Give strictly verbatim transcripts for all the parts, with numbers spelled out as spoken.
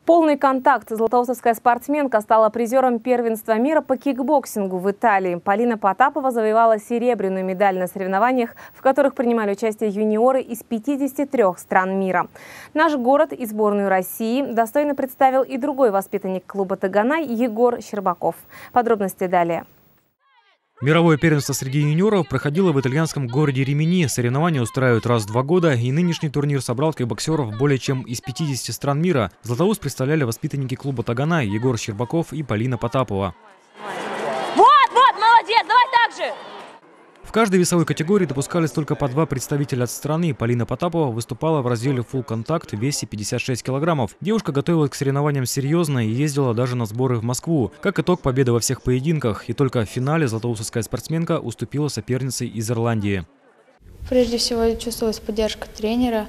Полный контакт. Златоустовская спортсменка стала призером первенства мира по кикбоксингу в Италии. Полина Потапова завоевала серебряную медаль на соревнованиях, в которых принимали участие юниоры из пятидесяти трёх стран мира. Наш город и сборную России достойно представил и другой воспитанник клуба «Таганай» Егор Щербаков. Подробности далее. Мировое первенство среди юниоров проходило в итальянском городе Римини. Соревнования устраивают раз в два года, и нынешний турнир собрал кикбоксеров более чем из пятидесяти стран мира. Златоуст представляли воспитанники клуба «Таганай» Егор Щербаков и Полина Потапова. Вот, вот, молодец, давай так же! В каждой весовой категории допускались только по два представителя от страны. Полина Потапова выступала в разделе «Full Contact» в весе пятьдесят шесть килограммов. Девушка готовилась к соревнованиям серьезно и ездила даже на сборы в Москву. Как итог, победа во всех поединках. И только в финале златоустовская спортсменка уступила сопернице из Ирландии. Прежде всего чувствовалась поддержка тренера,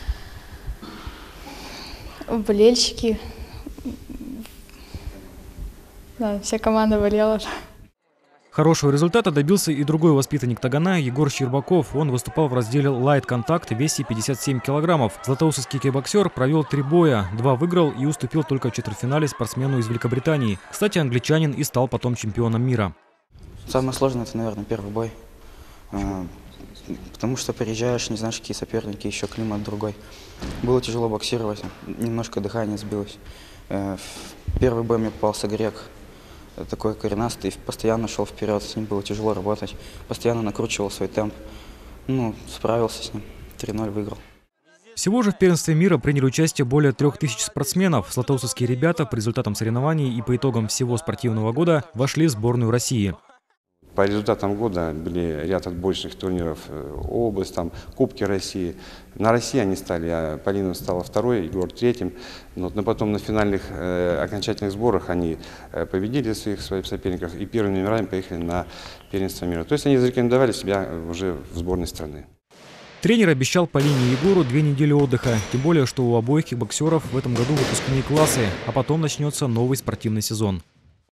болельщики. Да, вся команда болела. Хорошего результата добился и другой воспитанник Таганая Егор Щербаков. Он выступал в разделе Light Contact в весе пятьдесят семь килограммов. Златоустовский кикбоксер провел три боя, два выиграл и уступил только в четвертьфинале спортсмену из Великобритании. Кстати, англичанин и стал потом чемпионом мира. Самое сложное — это, наверное, первый бой. Потому что приезжаешь, не знаешь, какие соперники, еще климат другой. Было тяжело боксировать, немножко дыхание сбилось. Первый бой мне попался грек. Такой коренастый, постоянно шел вперед, с ним было тяжело работать, постоянно накручивал свой темп. Ну, справился с ним, три ноль выиграл. Всего же в первенстве мира приняли участие более трех тысяч спортсменов. Златоустовские ребята по результатам соревнований и по итогам всего спортивного года вошли в сборную России. По результатам года были ряд отборочных турниров, область, там, Кубки России. На России они стали, а Полина стала второй, Егор третьим. Но, но потом на финальных э, окончательных сборах они э, победили своих, своих соперников и первыми номерами поехали на первенство мира. То есть они зарекомендовали себя уже в сборной страны. Тренер обещал Полине и Егору две недели отдыха. Тем более, что у обоих кикбоксеров в этом году выпускные классы, а потом начнется новый спортивный сезон.